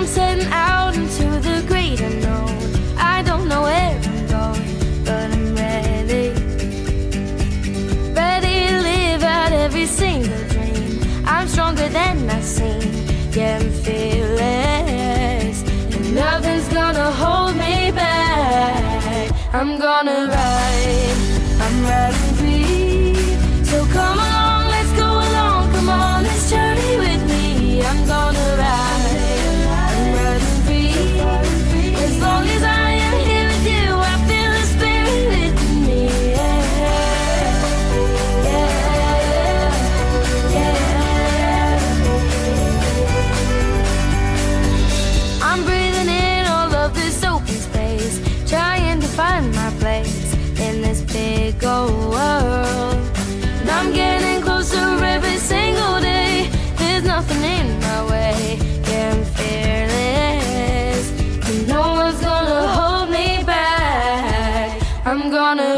I'm setting out into the great unknown. I don't know where I'm going, but I'm ready. Ready to live out every single dream. I'm stronger than I seem, yeah, I'm fearless, and nothing's gonna hold me back. I'm gonna ride, I'm riding free. So come along, let's go along, come on, let's journey with me. I'm gonna ride, I'm riding free. As long as I am here with you, I feel the spirit with me. Yeah, yeah, yeah. I'm breathing in all of this open space, trying to find my place in this big old world. And I'm getting closer every single day. There's nothing in my way, yeah, I'm fearless, and no one's gonna hold me back. I'm gonna